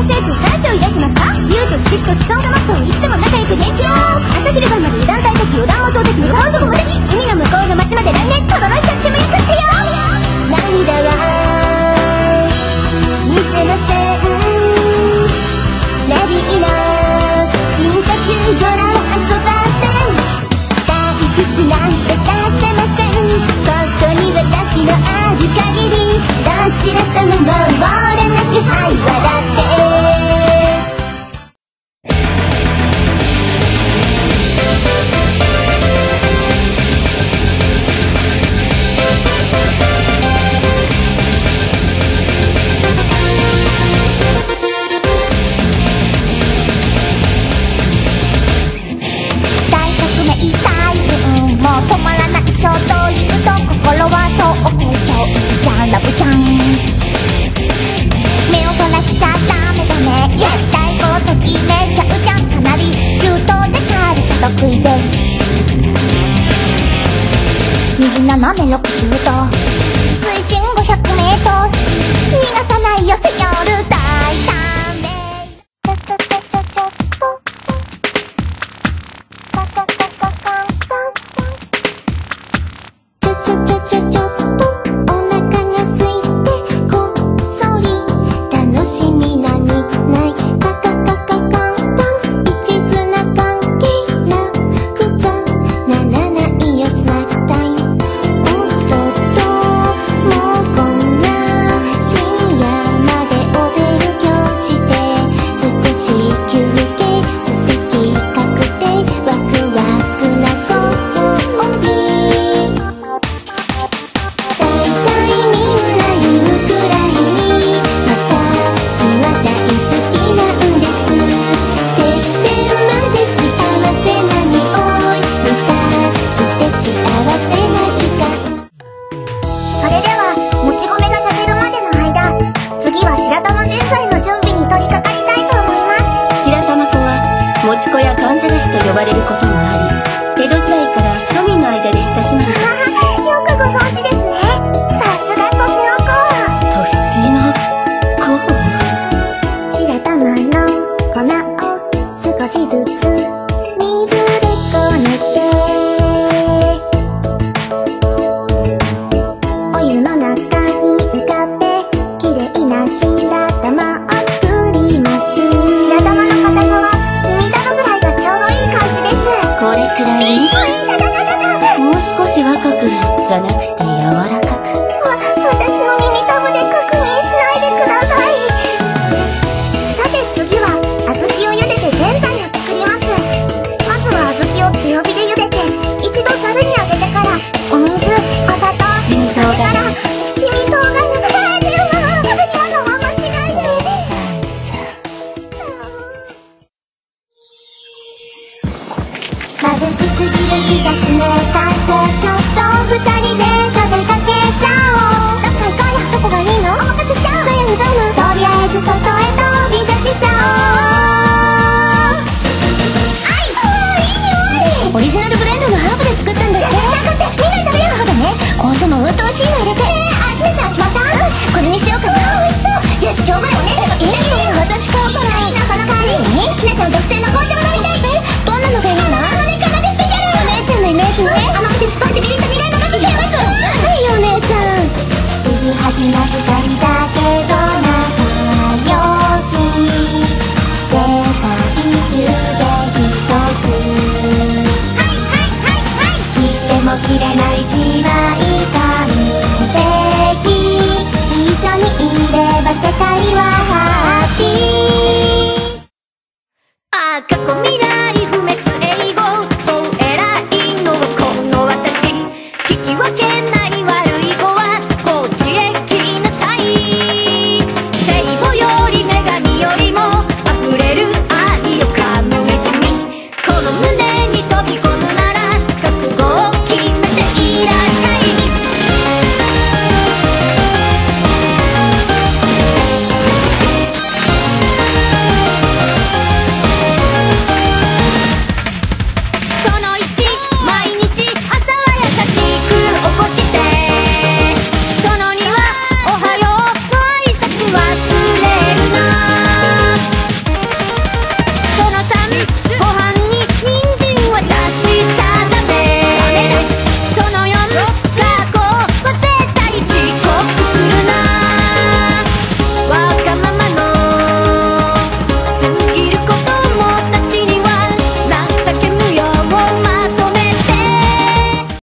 集中感謝を抱きますか。自由と知識と知想がモットー、いつでも仲良く元気よ。朝昼晩まで油断大敵、予断も上出来、向かうとこ無敵。海の向こうの街まで来年とどろいちゃってもよくってよ。涙は見せません。レディーな金閣ドラは遊ばせん。退屈なんてさせません。ここに私のある限り、どちらとももうれなく、はい笑って。 止まらない衝動言うと心はそう化粧いいじゃんラブちゃん。目をそらしちゃダメダメ Yes 大号と決めちゃうじゃん。かなり優等でカルチャ得意です。右斜め60度水深500メートル逃がさないよセニョール大胆め。 もち子やかんざらしと呼ばれることもあり、江戸時代から庶民の間で親しまれている。 よくご存知ですね。さすが年の子。 年の子。 白玉の粉を少しずつ水でこねて、お湯の中に浮かべきれいな白玉を作ります。白玉の硬さはこれくらい、もう少し若くじゃなくて柔らかく。 私の耳たぶで確認しないでください。さて次は小豆を茹でてぜんざいを作ります。まずは小豆を強火で茹でて一度ざるにあげてから、お水、お砂糖、それから七味唐辛子。でも今のは間違いで。眩しすぎる気がすね、乾燥